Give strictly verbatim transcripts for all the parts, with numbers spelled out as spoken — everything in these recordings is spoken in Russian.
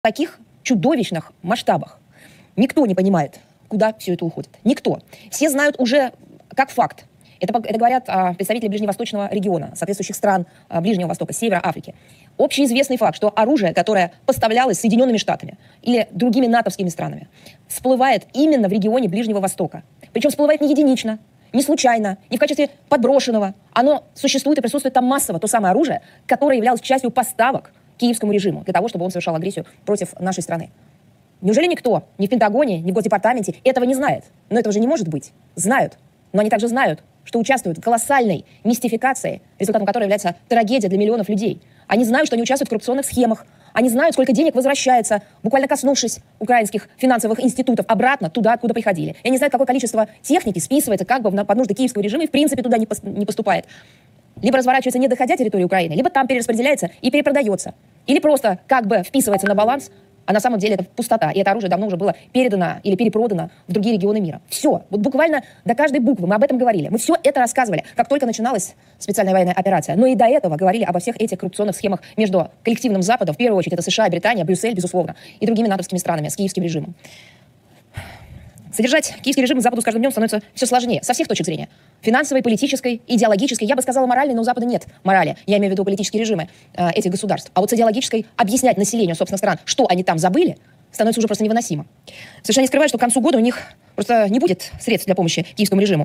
таких чудовищных масштабах. Никто не понимает, куда все это уходит. Никто. Все знают уже как факт. Это, это говорят а, представители ближневосточного региона, соответствующих стран а, Ближнего Востока, Севера Африки. Общеизвестный факт, что оружие, которое поставлялось Соединенными Штатами или другими натовскими странами, всплывает именно в регионе Ближнего Востока. Причем всплывает не единично, не случайно, не в качестве подброшенного. Оно существует и присутствует там массово, то самое оружие, которое являлось частью поставок киевскому режиму для того, чтобы он совершал агрессию против нашей страны. Неужели никто, ни в Пентагоне, ни в Госдепартаменте этого не знает? Но этого же не может быть. Знают. Но они также знают, что участвуют в колоссальной мистификации, результатом которой является трагедия для миллионов людей. Они знают, что они участвуют в коррупционных схемах. Они знают, сколько денег возвращается, буквально коснувшись украинских финансовых институтов, обратно туда, откуда приходили. И они знают, какое количество техники списывается как бы под нужды киевского режима и в принципе туда не поступает. Либо разворачивается, не доходя территории Украины, либо там перераспределяется и перепродается. Или просто как бы вписывается на баланс, а на самом деле это пустота. И это оружие давно уже было передано или перепродано в другие регионы мира. Все. Вот буквально до каждой буквы мы об этом говорили. Мы все это рассказывали, как только начиналась специальная военная операция. Но и до этого говорили обо всех этих коррупционных схемах между коллективным Западом, в первую очередь это США, Британия, Брюссель, безусловно, и другими натовскими странами с киевским режимом. Содержать киевский режим Западу с каждым днем становится все сложнее, со всех точек зрения. Финансовой, политической, идеологической. Я бы сказала моральной, но у Запада нет морали. Я имею в виду политические режимы э, этих государств. А вот с идеологической объяснять населению собственных стран, что они там забыли, становится уже просто невыносимо. Совершенно не скрываю, что к концу года у них просто не будет средств для помощи киевскому режиму.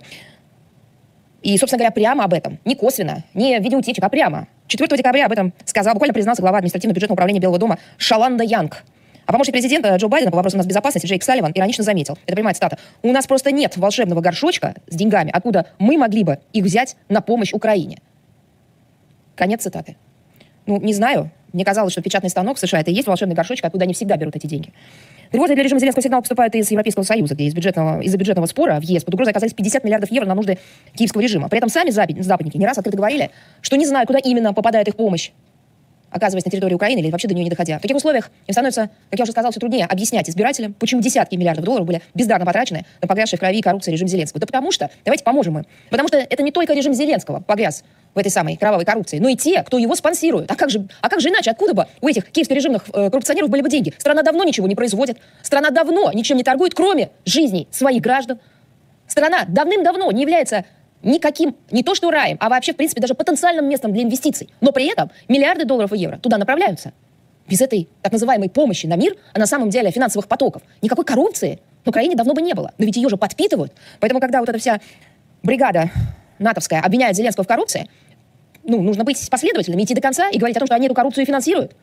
И, собственно говоря, прямо об этом, не косвенно, не в виде утечек, а прямо. четвёртого декабря об этом сказал, буквально признался глава административно-бюджетного управления Белого дома Шаланда Янг. А помощник президента Джо Байдена по вопросам безопасности Джейк Салливан иронично заметил, это прямая цитата: «У нас просто нет волшебного горшочка с деньгами, откуда мы могли бы их взять на помощь Украине». Конец цитаты. Ну, не знаю. Мне казалось, что печатный станок в США — это и есть волшебный горшочек, откуда они всегда берут эти деньги. Тревожный для режима Зеленского сигнал поступает из Европейского Союза, где из бюджетного, из-за бюджетного спора в ЕС под угрозой оказались пятьдесят миллиардов евро на нужды киевского режима. При этом сами западники не раз открыто говорили, что не знают, куда именно попадает их помощь, оказываясь на территории Украины или вообще до нее не доходя. В таких условиях им становится, как я уже сказала, все труднее объяснять избирателям, почему десятки миллиардов долларов были бездарно потрачены на погрязший в крови и коррупции режим Зеленского. Да потому что, давайте поможем им, потому что это не только режим Зеленского погряз в этой самой кровавой коррупции, но и те, кто его спонсирует. А как же, а как же иначе? Откуда бы у этих киевско-режимных э, коррупционеров были бы деньги? Страна давно ничего не производит. Страна давно ничем не торгует, кроме жизней своих граждан. Страна давным-давно не является никаким, не то что раем, а вообще, в принципе, даже потенциальным местом для инвестиций. Но при этом миллиарды долларов и евро туда направляются. Без этой так называемой помощи на мир, а на самом деле финансовых потоков, никакой коррупции на Украине давно бы не было. Но ведь ее же подпитывают. Поэтому, когда вот эта вся бригада натовская обвиняет Зеленского в коррупции, ну, нужно быть последовательными, идти до конца и говорить о том, что они эту коррупцию финансируют.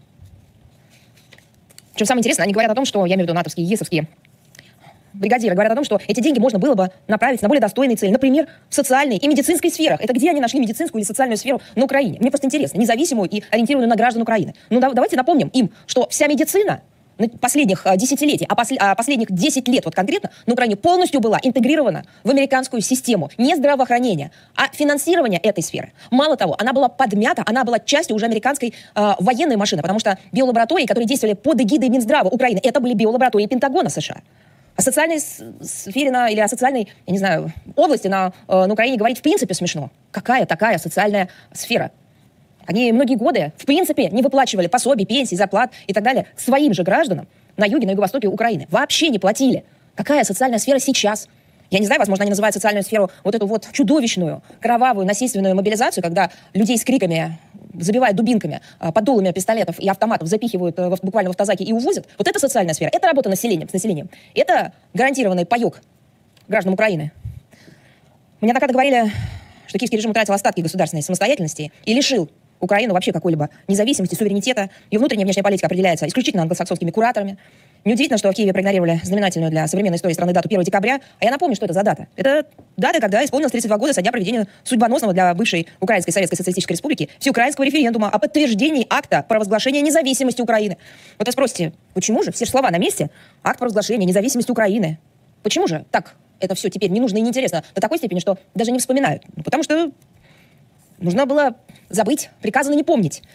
Причем самое интересное, они говорят о том, что, я имею в виду натовские, ЕСовские бригадиры, говорят о том, что эти деньги можно было бы направить на более достойные цели, например, в социальной и медицинской сферах. Это где они нашли медицинскую или социальную сферу на Украине? Мне просто интересно, независимую и ориентированную на граждан Украины. Ну, да, давайте напомним им, что вся медицина последних а, десятилетий, а, после, а последних десять лет вот конкретно на Украине полностью была интегрирована в американскую систему не здравоохранения, а финансирования этой сферы. Мало того, она была подмята, она была частью уже американской а, военной машины, потому что биолаборатории, которые действовали под эгидой Минздрава Украины, это были биолаборатории Пентагона США. О социальной сфере на, или о социальной, я не знаю, области на, э, на Украине говорить в принципе смешно. Какая такая социальная сфера? Они многие годы в принципе не выплачивали пособий, пенсий, зарплат и так далее своим же гражданам на юге, на юго-востоке Украины. Вообще не платили. Какая социальная сфера сейчас? Я не знаю, возможно, они называют социальную сферу вот эту вот чудовищную, кровавую, насильственную мобилизацию, когда людей с криками забивают дубинками, под дулами пистолетов и автоматов, запихивают в, буквально в автозаки и увозят. Вот это социальная сфера. Это работа населением, с населением. Это гарантированный паёк граждан Украины. Мне однократно говорили, что киевский режим утратил остатки государственной самостоятельности и лишил Украину вообще какой-либо независимости, суверенитета. Ее внутренняя и внешняя политика определяется исключительно англосаксонскими кураторами. Неудивительно, что в Киеве проигнорировали знаменательную для современной истории страны дату первого декабря. А я напомню, что это за дата. Это дата, когда исполнилось тридцать два года со дня проведения судьбоносного для бывшей Украинской Советской Социалистической Республики всеукраинского референдума о подтверждении акта провозглашения независимости Украины. Вот вы спросите, почему же? Все же слова на месте. Акт провозглашения независимости Украины. Почему же так это все теперь не нужно и неинтересно до такой степени, что даже не вспоминают? Ну, потому что нужно было забыть, приказано не помнить.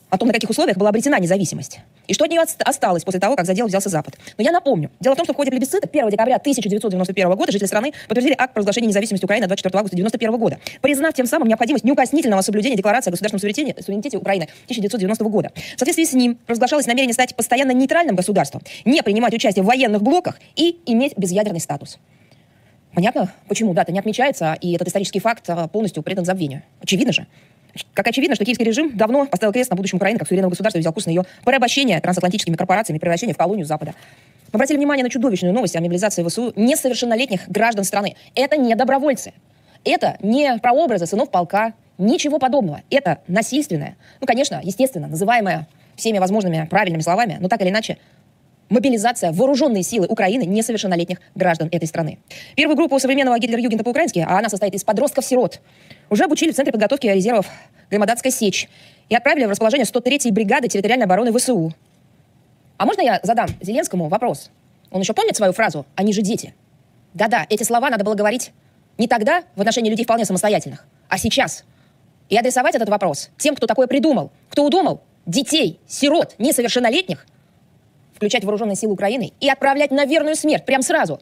о том, на каких условиях была обретена независимость, и что от нее осталось после того, как за дело взялся Запад. Но я напомню. Дело в том, что в ходе плебисцита первого декабря тысяча девятьсот девяносто первого года жители страны подтвердили акт провозглашения независимости Украины от двадцать четвёртого августа девяносто первого года, признав тем самым необходимость неукоснительного соблюдения Декларации о государственном суверенитете, суверенитете Украины тысяча девятьсот девяностого года. В соответствии с ним провозглашалось намерение стать постоянно нейтральным государством, не принимать участие в военных блоках и иметь безъядерный статус. Понятно, почему дата не отмечается, и этот исторический факт полностью предан забвению. Очевидно же. Как очевидно, что киевский режим давно поставил крест на будущем Украины как суверенного государства и взял курс на ее порабощение трансатлантическими корпорациями и превращение в колонию Запада. Мы обратили внимание на чудовищную новость о мобилизации ВСУ несовершеннолетних граждан страны. Это не добровольцы. Это не прообразы сынов полка. Ничего подобного. Это насильственное, ну, конечно, естественно, называемое всеми возможными правильными словами, но так или иначе, мобилизация вооруженные силы Украины несовершеннолетних граждан этой страны. Первую группу современного Гитлер-Югента по-украински, а она состоит из подростков-сирот, уже обучили в Центре подготовки резервов Гаймадатская сечь и отправили в расположение сто третьей бригады территориальной обороны ВСУ. А можно я задам Зеленскому вопрос? Он еще помнит свою фразу «они же дети»? Да-да, эти слова надо было говорить не тогда в отношении людей вполне самостоятельных, а сейчас. И адресовать этот вопрос тем, кто такое придумал, кто удумал детей, сирот, несовершеннолетних включать в вооруженные силы Украины и отправлять на верную смерть прямо сразу.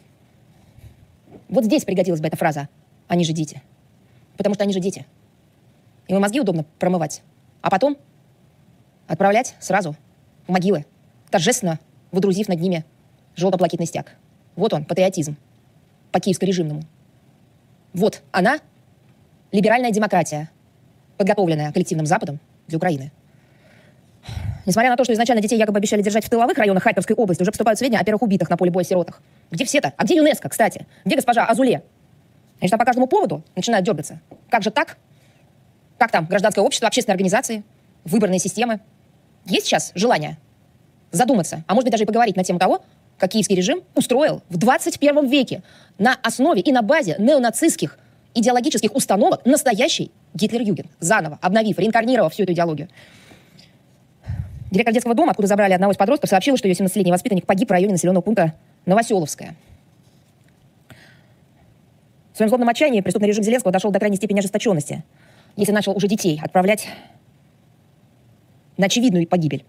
Вот здесь пригодилась бы эта фраза «они же дети». Потому что они же дети. Им мозги удобно промывать. А потом отправлять сразу в могилы, торжественно водрузив над ними желто-блакитный стяг. Вот он, патриотизм по-киевско-режимному. Вот она, либеральная демократия, подготовленная коллективным Западом для Украины. Несмотря на то, что изначально детей якобы обещали держать в тыловых районах Харьковской области, уже поступают сведения о первых убитых на поле боя сиротах. Где все-то? А где ЮНЕСКО, кстати? Где госпожа Азуле? Они же там по каждому поводу начинают дергаться. Как же так? Как там гражданское общество, общественные организации, выборные системы? Есть сейчас желание задуматься, а может быть даже и поговорить на тему того, как киевский режим устроил в двадцать первом веке на основе и на базе неонацистских идеологических установок настоящий Гитлер-Югент, заново обновив, реинкарнировав всю эту идеологию. Директор детского дома, откуда забрали одного из подростков, сообщила, что ее семнадцатилетний воспитанник погиб в районе населенного пункта Новоселовское. В своем злобном отчаянии преступный режим Зеленского дошел до крайней степени ожесточенности, если начал уже детей отправлять на очевидную погибель.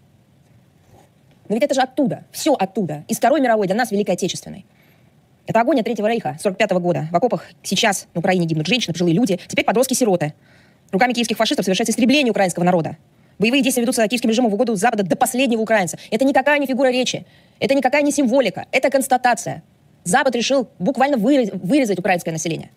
Но ведь это же оттуда, все оттуда, из Второй мировой для нас Великой Отечественной. Это огонь от Третьего Рейха сорок пятого года. В окопах сейчас на Украине гибнут женщины, пожилые люди, теперь подростки-сироты. Руками киевских фашистов совершается истребление украинского народа. Боевые действия ведутся киевским режимом в угоду Запада до последнего украинца. Это никакая не фигура речи, это никакая не символика, это констатация. Запад решил буквально вырезать, вырезать украинское население.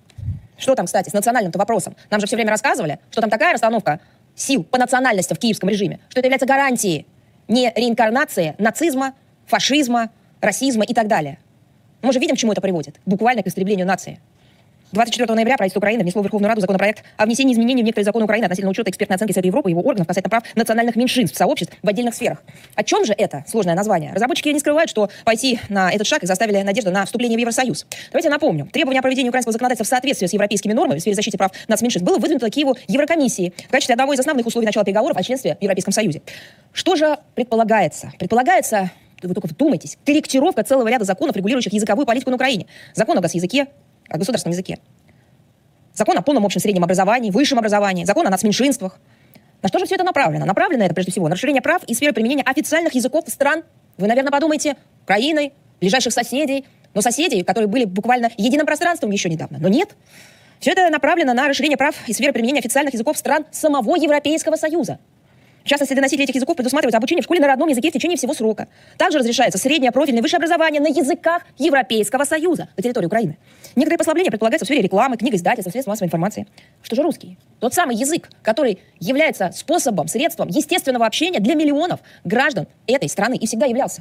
Что там, кстати, с национальным-то вопросом? Нам же все время рассказывали, что там такая расстановка сил по национальности в киевском режиме, что это является гарантией не реинкарнации нацизма, фашизма, расизма и так далее. Мы же видим, к чему это приводит. Буквально к истреблению нации. двадцать четвёртого ноября правительство Украины внесло в Верховную Раду законопроект о внесении изменений в некоторые законы Украины относительно учета экспертной оценки Совета Европы и его органов касательно прав национальных меньшинств, сообществ в отдельных сферах. О чем же это сложное название? Разработчики не скрывают, что пойти на этот шаг их заставили надежду на вступление в Евросоюз. Давайте напомню. Требование о проведении украинского законодательства в соответствии с европейскими нормами в сфере защиты прав нацменьшинств было выдвинуто Киеву Еврокомиссией в качестве одного из основных условий начала переговоров о членстве в Европейском Союзе. Что же предполагается? Предполагается, вы только вдумайтесь, корректировка целого ряда законов, регулирующих языковую политику на Украине. Закон о госязыке, о государственном языке. Закон о полном общем среднем образовании, высшем образовании, закон о нацменьшинствах. На что же все это направлено? Направлено это, прежде всего, на расширение прав и сферы применения официальных языков стран. Вы, наверное, подумаете, Украины, ближайших соседей, но соседей, которые были буквально единым пространством еще недавно. Но нет. Все это направлено на расширение прав и сферы применения официальных языков стран самого Европейского Союза. В частности, для носителей этих языков предусматривается обучение в школе на родном языке в течение всего срока. Также разрешается среднее, профильное, высшее образование на языках Европейского Союза на территории Украины. Некоторые послабления предполагаются в сфере рекламы, книг, издательств, средств массовой информации. Что же русский? Тот самый язык, который является способом, средством естественного общения для миллионов граждан этой страны и всегда являлся.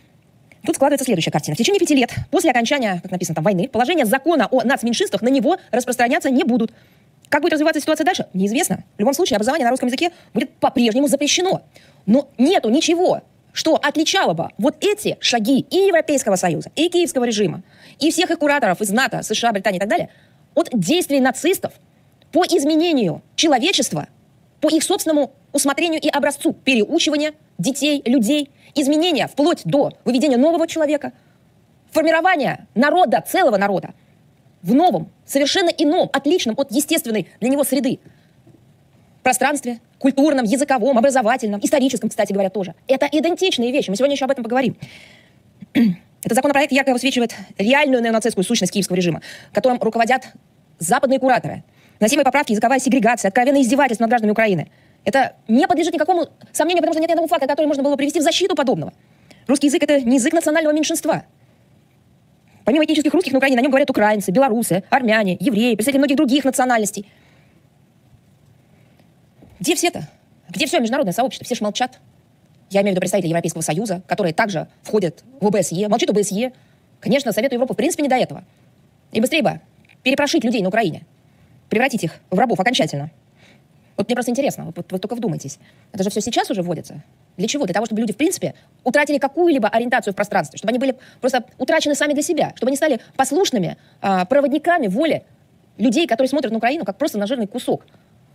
Тут складывается следующая картина. В течение пяти лет после окончания, как написано там, войны, положения закона о нацменьшинствах на него распространяться не будут. Как будет развиваться ситуация дальше, неизвестно. В любом случае, образование на русском языке будет по-прежнему запрещено. Но нету ничего, что отличало бы вот эти шаги и Европейского Союза, и киевского режима, и всех их кураторов из НАТО, США, Британии и так далее, от действий нацистов по изменению человечества, по их собственному усмотрению и образцу переучивания детей, людей, изменения вплоть до выведения нового человека, формирования народа, целого народа, в новом, совершенно ином, отличном от естественной для него среды. пространстве, культурном, языковом, образовательном, историческом, кстати говоря, тоже. Это идентичные вещи. Мы сегодня еще об этом поговорим. Этот законопроект ярко высвечивает реальную неонацистскую сущность киевского режима, которым руководят западные кураторы. Носимые поправки, языковая сегрегация, откровенное издевательство над гражданами Украины. Это не подлежит никакому сомнению, потому что нет ни одного факта, который можно было привести в защиту подобного. Русский язык — это не язык национального меньшинства. Помимо этнических русских на Украине, на нем говорят украинцы, белорусы, армяне, евреи, представители многих других национальностей. Где все-то? Где все международное сообщество? Все же молчат. Я имею в виду представителей Европейского Союза, которые также входят в ОБСЕ, молчит ОБСЕ. Конечно, Совету Европы в принципе не до этого. И быстрее бы перепрошить людей на Украине, превратить их в рабов окончательно. Вот мне просто интересно, вот, вот только вдумайтесь. Это же все сейчас уже вводится? Для чего? Для того, чтобы люди, в принципе, утратили какую-либо ориентацию в пространстве, чтобы они были просто утрачены сами для себя, чтобы они стали послушными а, проводниками воли людей, которые смотрят на Украину как просто на жирный кусок.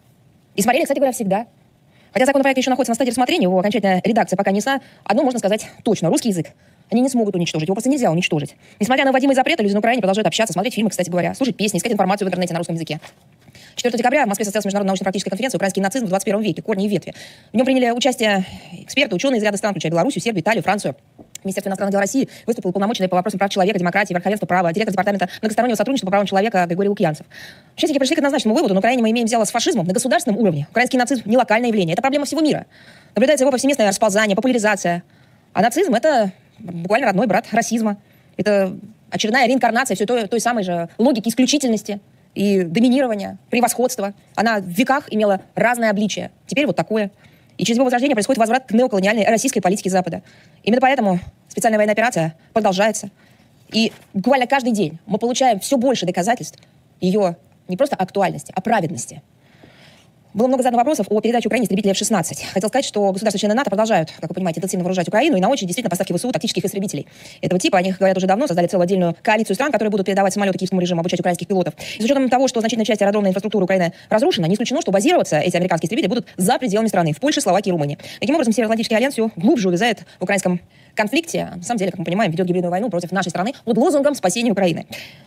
И смотрели, кстати говоря, всегда. Хотя законопроект еще находится на стадии рассмотрения, его окончательная редакция пока не ясна. Одно можно сказать точно. Русский язык они не смогут уничтожить. Его просто нельзя уничтожить. Несмотря на вводимые запреты, люди на Украине продолжают общаться, смотреть фильмы, кстати говоря, слушать песни, искать информацию в интернете на русском языке. четвёртого декабря в Москве состоялась международная научно-практическая конференция «Украинский нацизм в двадцать первом веке. Корни и ветви». В нем приняли участие эксперты, ученые из ряда стран, включая Белоруссию, Сербию, Италию, Францию. Министерство иностранных дел России выступил уполномоченный по вопросам прав человека, демократии, верховенства права, директор департамента многостороннего сотрудничества по правам человека Григорий Лукьянцев. Участники пришли к однозначному выводу: на Украине мы имеем дело с фашизмом на государственном уровне. Украинский нацизм не локальное явление, это проблема всего мира. Наблюдается его повсеместное расползание, популяризация. А нацизм — это буквально родной брат расизма. Это очередная реинкарнация все той, той самой же логики исключительности и доминирования, превосходства. Она в веках имела разное обличие. Теперь вот такое. И через его возрождение происходит возврат к неоколониальной российской политике Запада. Именно поэтому специальная военная операция продолжается. И буквально каждый день мы получаем все больше доказательств ее не просто актуальности, а праведности. Было много заданных вопросов о передаче Украине истребителей эф шестнадцать. Хотел сказать, что государства-члены НАТО продолжают, как вы понимаете, интенсивно вооружать Украину, и на очереди действительно поставки ВСУ тактических истребителей этого типа. О них говорят уже давно, создали целую отдельную коалицию стран, которые будут передавать самолеты киевскому режиму, обучать украинских пилотов. И с учетом того, что значительная часть аэродромной инфраструктуры Украины разрушена, не исключено, что базироваться эти американские истребители будут за пределами страны, в Польше, Словакии и Румынии. Таким образом, Североатлантический альянс все глубже увязает в украинском конфликте. На самом деле, как мы понимаем, ведет гибридную войну против нашей страны под лозунгом спасения Украины.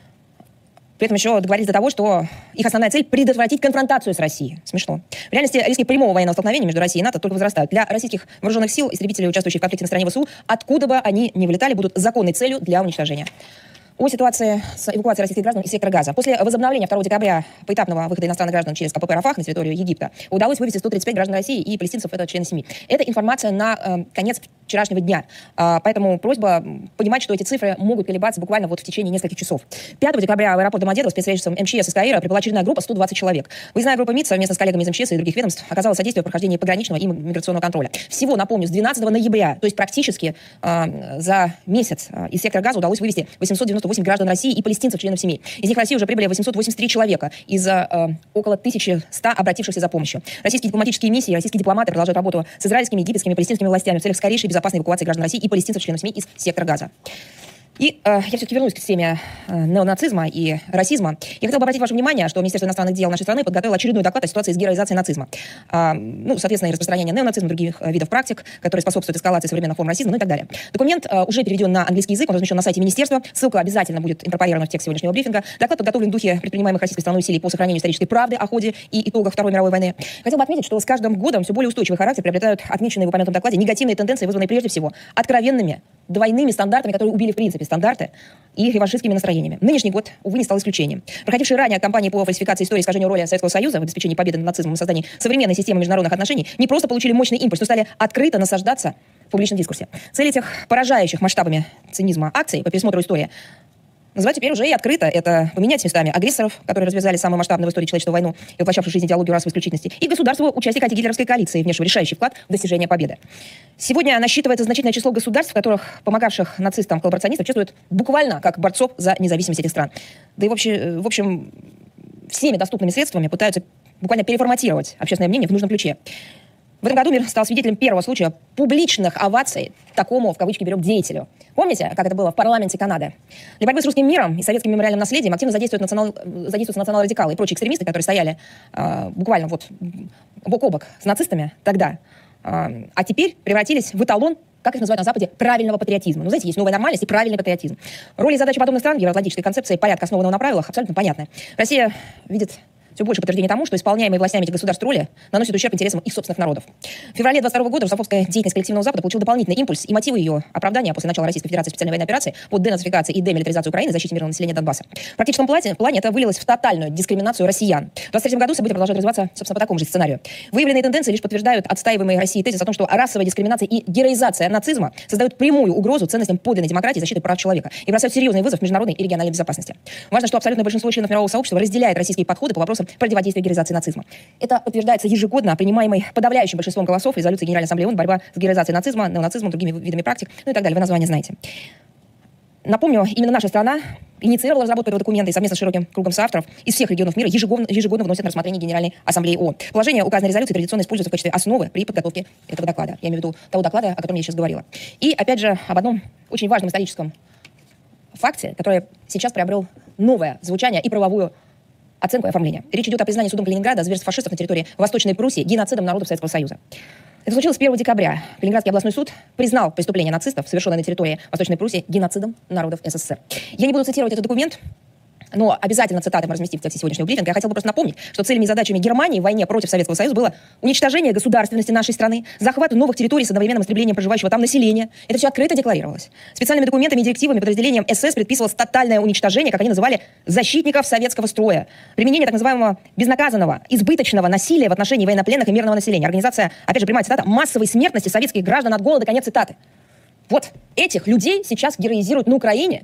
При этом еще договорились до того, что их основная цель — предотвратить конфронтацию с Россией. Смешно. В реальности риски прямого военного столкновения между Россией и НАТО только возрастают. Для российских вооруженных сил истребители, участвующие в конфликте на стороне ВСУ, откуда бы они ни вылетали, будут законной целью для уничтожения. О ситуации с эвакуацией российских граждан из сектора Газа. После возобновления второго декабря поэтапного выхода иностранных граждан через КПП «Рафах» на территорию Египта удалось вывести сто тридцать пять граждан России и палестинцев, это члены семьи. Это информация на э, конец вчерашнего дня. А, поэтому просьба понимать, что эти цифры могут колебаться буквально вот в течение нескольких часов. пятого декабря в аэропорт Домодедово спецрейсом эм че эс из Каира прибыла очередная группа сто двадцать человек. Выездная группа МИД совместно с коллегами из эм че эс и других ведомств оказала содействие в прохождении пограничного и миграционного контроля. Всего, напомню, с двенадцатого ноября, то есть практически э, за месяц э, из сектора Газа удалось вывести восемьсот девяносто восемь граждан России и палестинцев, членов семей. Из них в Россию уже прибыли восемьсот восемьдесят три человека из э, около тысячи ста обратившихся за помощью. Российские дипломатические миссии, российские дипломаты продолжают работу с израильскими, египетскими, палестинскими властями в целях скорейшей безопасной эвакуации граждан России и палестинцев, членов семей из сектора Газа. И э, я все-таки вернусь к теме э, неонацизма и расизма. Я хотела бы обратить ваше внимание, что Министерство иностранных дел нашей страны подготовило очередной доклад о ситуации с героизацией нацизма. А, ну, соответственно, и распространение неонацизма и других э, видов практик, которые способствуют эскалации современных форм расизма, ну и так далее. Документ э, уже переведен на английский язык, он размещен на сайте министерства. Ссылка обязательно будет инкорпорирована в текст сегодняшнего брифинга. Доклад подготовлен в духе предпринимаемых российской страной усилий по сохранению исторической правды о ходе и итогах Второй мировой войны. Хотел бы отметить, что с каждым годом все более устойчивый характер приобретают отмеченные в упомянутом докладе негативные тенденции, вызванные прежде всего откровенными двойными стандартами, которые убили в принципе стандарты, и реваншистскими настроениями. Нынешний год, увы, не стал исключением. Проходившие ранее кампании по фальсификации истории и искажению роли Советского Союза в обеспечении победы над нацизмом и создании современной системы международных отношений не просто получили мощный импульс, но стали открыто насаждаться в публичном дискурсе. Цель этих поражающих масштабами цинизма акций по пересмотру истории называют теперь уже и открыто. Это поменять местами агрессоров, которые развязали самую масштабную в истории человечества войну и воплощавшую в жизнь идеологию расовой исключительности, и государство, участника антигитлеровской коалиции, внесшего решающий вклад в достижение победы. Сегодня насчитывается значительное число государств, в которых помогавших нацистам-коллаборационистов чувствуют буквально как борцов за независимость этих стран. Да и в общем, в общем всеми доступными средствами пытаются буквально переформатировать общественное мнение в нужном ключе. В этом году мир стал свидетелем первого случая публичных оваций такому, в кавычки берем, деятелю. Помните, как это было в парламенте Канады? Для борьбы с русским миром и советским мемориальным наследием активно задействуют национал... задействуются национал-радикалы и прочие экстремисты, которые стояли э, буквально вот бок о бок с нацистами тогда, э, а теперь превратились в эталон, как их называют на Западе, правильного патриотизма. Ну, знаете, есть новая нормальность и правильный патриотизм. Роли и задачи подобных стран в евроатлантической концепции порядка, основанного на правилах, абсолютно понятны. Россия видит все больше подтверждений тому, что исполняемые властями этих государств роли наносят ущерб интересам их собственных народов. В феврале двадцать второго года русофобская деятельность коллективного Запада получила дополнительный импульс, и мотивы ее оправдания после начала Российской Федерации специальной военной операции по денацификации и демилитаризации Украины и защите мирного населения Донбасса. В практическом плане, плане это вылилось в тотальную дискриминацию россиян. В двадцать третьем году события продолжают развиваться, собственно, по такому же сценарию. Выявленные тенденции лишь подтверждают отстаиваемые Россией тезис о том, что расовая дискриминация и героизация нацизма создают прямую угрозу ценностям подлинной демократии и защиты прав человека и бросают серьезный вызов международной и региональной безопасности. Важно, что абсолютное большинство членов мирового сообщества разделяет российские подходы по вопросам противодействия героизации нацизма. Это подтверждается ежегодно принимаемой подавляющим большинством голосов резолюции Генеральной Ассамблеи ООН «Борьба с героизацией нацизма, неонацизмом, другими видами практик», ну и так далее. Вы название знаете. Напомню, именно наша страна инициировала разработку этого документа и совместно с широким кругом соавторов из всех регионов мира ежегодно, ежегодно вносят на рассмотрение Генеральной Ассамблеи ООН. Положение указанной резолюции традиционно используется в качестве основы при подготовке этого доклада. Я имею в виду того доклада, о котором я сейчас говорила. И, опять же, об одном очень важном историческом факте, который сейчас приобрел новое звучание и правовую оценку и оформление. Речь идет о признании судом Калининграда зверств фашистов на территории Восточной Пруссии геноцидом народов Советского Союза. Это случилось первого декабря. Калининградский областной суд признал преступление нацистов, совершенное на территории Восточной Пруссии, геноцидом народов СССР. Я не буду цитировать этот документ, но обязательно цитаты мы разместим в тексте сегодняшнего брифинга. Я хотела бы просто напомнить, что целями и задачами Германии в войне против Советского Союза было уничтожение государственности нашей страны, захват новых территорий с одновременным истреблением проживающего там населения. Это все открыто декларировалось. Специальными документами и директивами подразделениям СС предписывалось тотальное уничтожение, как они называли, защитников советского строя. Применение так называемого безнаказанного, избыточного насилия в отношении военнопленных и мирного населения. Организация, опять же, прямая цитата, массовой смертности советских граждан от голода, конец цитаты. Вот этих людей сейчас героизируют на Украине,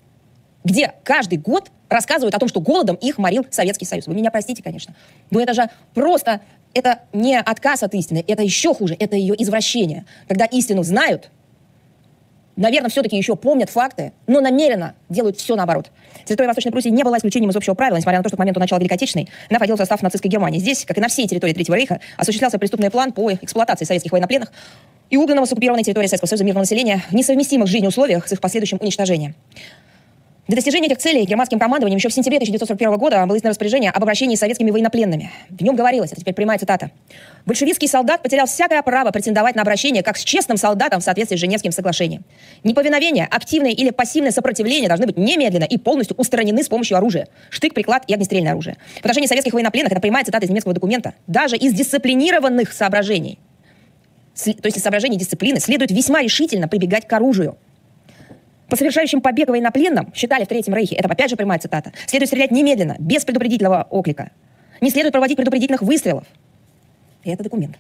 где каждый год рассказывают о том, что голодом их морил Советский Союз. Вы меня простите, конечно, но это же просто, это не отказ от истины, это еще хуже, это ее извращение. Когда истину знают, наверное, все-таки еще помнят факты, но намеренно делают все наоборот. Территория Восточной Пруссии не была исключением из общего правила, несмотря на то, что к моменту начала Великой Отечественной она входила в состав нацистской Германии. Здесь, как и на всей территории Третьего Рейха, осуществлялся преступный план по эксплуатации советских военнопленных и угнанного с оккупированной территории Советского Союза мирного населения в несовместимых с жизнью условиях с их последующим уничтожением. Для достижения этих целей германским командованием еще в сентябре тысяча девятьсот сорок первого года было издано распоряжение об обращении с советскими военнопленными. В нем говорилось, это теперь прямая цитата: «Большевистский солдат потерял всякое право претендовать на обращение как с честным солдатом в соответствии с Женевским соглашением. Неповиновение, активное или пассивное сопротивление должны быть немедленно и полностью устранены с помощью оружия. Штык, приклад и огнестрельное оружие. В отношении советских военнопленных, это прямая цитата из немецкого документа, даже из дисциплинированных соображений, то есть из соображений дисциплины, следует весьма решительно прибегать к оружию. По совершающим побег военнопленным, считали в Третьем Рейхе, это опять же прямая цитата, следует стрелять немедленно, без предупредительного оклика. Не следует проводить предупредительных выстрелов». И это документ.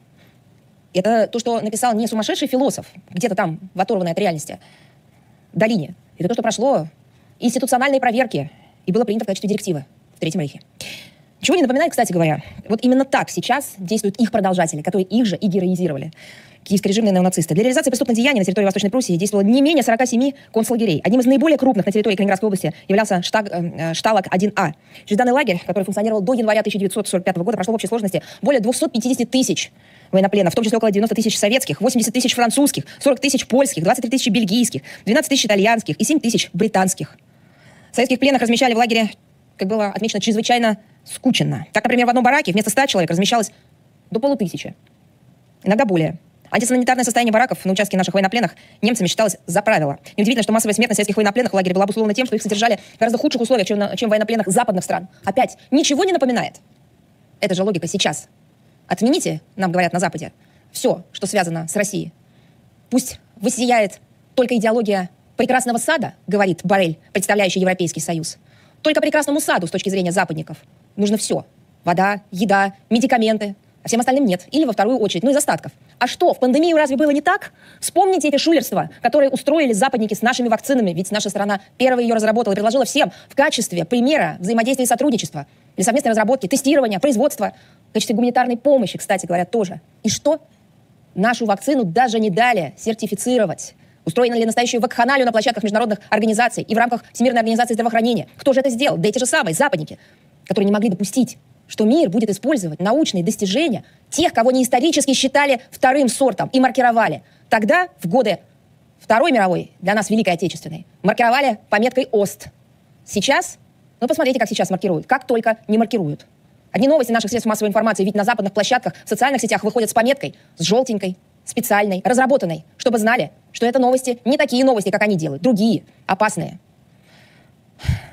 Это то, что написал не сумасшедший философ, где-то там, в оторванной от реальности долине. Это то, что прошло институциональные проверки и было принято в качестве директивы в Третьем Рейхе. Чего не напоминает, кстати говоря, вот именно так сейчас действуют их продолжатели, которые их же и героизировали. Киевско-режимные неонацисты. Для реализации преступных деяний на территории Восточной Пруссии действовало не менее сорока семи концлагерей. Одним из наиболее крупных на территории Калининградской области являлся штаг, э, Шталок один А. Через данный лагерь, который функционировал до января тысяча девятьсот сорок пятого года, прошло в общей сложности более двухсот пятидесяти тысяч военнопленных, в том числе около девяноста тысяч советских, восемьдесят тысяч французских, сорок тысяч польских, двадцать три тысячи бельгийских, двенадцать тысяч итальянских и семь тысяч британских. Советских пленных размещали в лагере, как было отмечено, чрезвычайно скучно. Так, например, в одном бараке вместо ста человек размещалось до полутысячи, иногда более. Антисанитарное состояние бараков на участке наших военнопленных немцами считалось за правило. Неудивительно, что массовая смертность советских военнопленных в лагере была обусловлена тем, что их содержали в гораздо худших условиях, чем, на, чем военнопленных западных стран. Опять, ничего не напоминает. Это же логика сейчас. Отмените, нам говорят на Западе, все, что связано с Россией. Пусть воссияет только идеология прекрасного сада, говорит Боррель, представляющий Европейский Союз. Только прекрасному саду, с точки зрения западников, нужно все. Вода, еда, медикаменты. А всем остальным нет. Или во вторую очередь, ну из остатков. А что, в пандемию разве было не так? Вспомните эти шулерства, которые устроили западники с нашими вакцинами. Ведь наша страна первая ее разработала и предложила всем в качестве примера взаимодействия и сотрудничества для совместной разработки, тестирования, производства, в качестве гуманитарной помощи, кстати говоря, тоже. И что? Нашу вакцину даже не дали сертифицировать. Устроена ли настоящую вакханалию на площадках международных организаций и в рамках Всемирной организации здравоохранения? Кто же это сделал? Да эти же самые западники, которые не могли допустить, что мир будет использовать научные достижения тех, кого они исторически считали вторым сортом и маркировали. Тогда, в годы Второй мировой, для нас Великой Отечественной, маркировали пометкой ОСТ. Сейчас, ну посмотрите, как сейчас маркируют, как только не маркируют. Одни новости наших средств массовой информации, ведь на западных площадках, в социальных сетях выходят с пометкой, с желтенькой, специальной, разработанной, чтобы знали, что это новости не такие новости, как они делают, другие, опасные.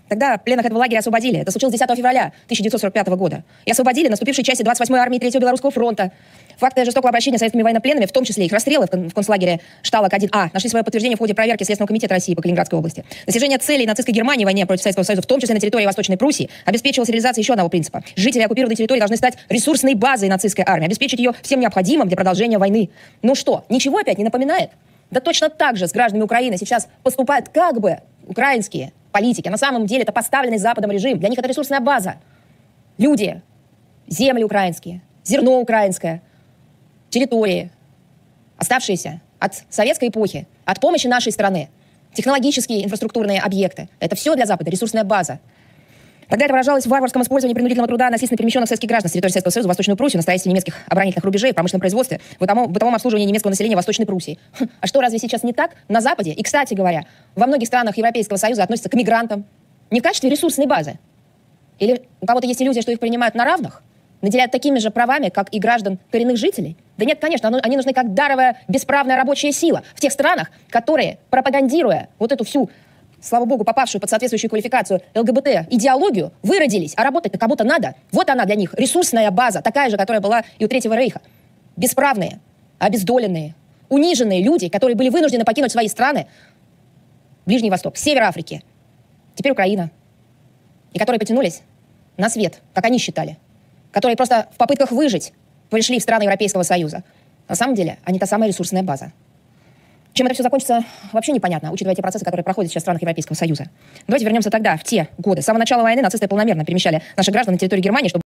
Тогда пленных этого лагеря освободили. Это случилось десятого февраля тысяча девятьсот сорок пятого года. И освободили наступившие части двадцать восьмой армии третьего Белорусского фронта. Факты жестокого обращения с советскими военнопленными, в том числе их расстрелы в, кон в концлагере Шталок один А, нашли свое подтверждение в ходе проверки Следственного комитета России по Калининградской области. Достижение целей нацистской Германии в войне против Советского Союза, в том числе на территории Восточной Пруссии, обеспечивалась реализация еще одного принципа. Жители оккупированной территории должны стать ресурсной базой нацистской армии, обеспечить ее всем необходимым для продолжения войны. Ну что, ничего опять не напоминает? Да точно так же с гражданами Украины сейчас поступают как бы украинские политики. На самом деле это поставленный Западом режим. Для них это ресурсная база. Люди, земли украинские, зерно украинское, территории, оставшиеся от советской эпохи, от помощи нашей страны, технологические инфраструктурные объекты. Это все для Запада ресурсная база. Тогда это выражалось в варварском использовании принудительного труда насильственно перемещенных советских граждан с территории Советского Союза в Восточную Пруссию на строительстве немецких оборонительных рубежей, в промышленном производстве, в бытовом, бытовом обслуживании немецкого населения в Восточной Пруссии. А что, разве сейчас не так? На Западе, и, кстати говоря, во многих странах Европейского Союза относятся к мигрантам не в качестве ресурсной базы. Или у кого-то есть иллюзия, что их принимают на равных, наделяют такими же правами, как и граждан коренных жителей? Да нет, конечно, они нужны как даровая бесправная рабочая сила в тех странах, которые, пропагандируя вот эту всю, слава богу, попавшую под соответствующую квалификацию ЛГБТ-идеологию, выродились, а работать-то кому-то надо. Вот она для них, ресурсная база, такая же, которая была и у Третьего Рейха. Бесправные, обездоленные, униженные люди, которые были вынуждены покинуть свои страны, Ближний Восток, Север Африки, теперь Украина, и которые потянулись на свет, как они считали, которые просто в попытках выжить пришли в страны Европейского Союза. На самом деле, они та самая ресурсная база. Чем это все закончится, вообще непонятно, учитывая те процессы, которые проходят сейчас в странах Европейского Союза. Давайте вернемся тогда, в те годы. С самого начала войны нацисты полномерно перемещали наших граждан на территорию Германии, чтобы